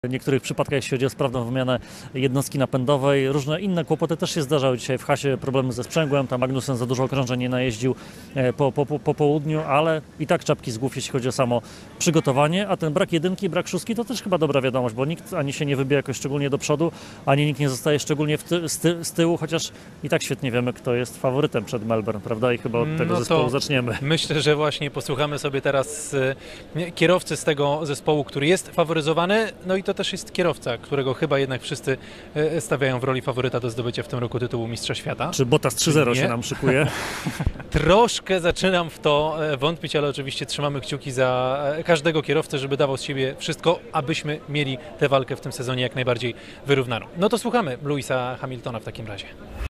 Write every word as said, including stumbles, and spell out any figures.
W niektórych przypadkach, jeśli chodzi o sprawną wymianę jednostki napędowej, różne inne kłopoty też się zdarzały. Dzisiaj w Hasie problemy ze sprzęgłem, tam Magnussen za dużo okrążeń nie najeździł po, po, po, po południu, ale i tak czapki z głów, jeśli chodzi o samo przygotowanie, a ten brak jedynki, brak szóstki to też chyba dobra wiadomość, bo nikt ani się nie wybija jakoś szczególnie do przodu, ani nikt nie zostaje szczególnie w ty, z, ty, z tyłu, chociaż i tak świetnie wiemy, kto jest faworytem przed Melbourne, prawda? I chyba od tego no zespołu zaczniemy. Myślę, że właśnie posłuchamy sobie teraz kierowcy z tego zespołu, który jest faworyzowany, no i to też jest kierowca, którego chyba jednak wszyscy stawiają w roli faworyta do zdobycia w tym roku tytułu Mistrza Świata. Czy Bottas trzy zero się nam szykuje? Troszkę zaczynam w to wątpić, ale oczywiście trzymamy kciuki za każdego kierowcę, żeby dawał z siebie wszystko, abyśmy mieli tę walkę w tym sezonie jak najbardziej wyrównaną. No to słuchamy Lewisa Hamiltona w takim razie.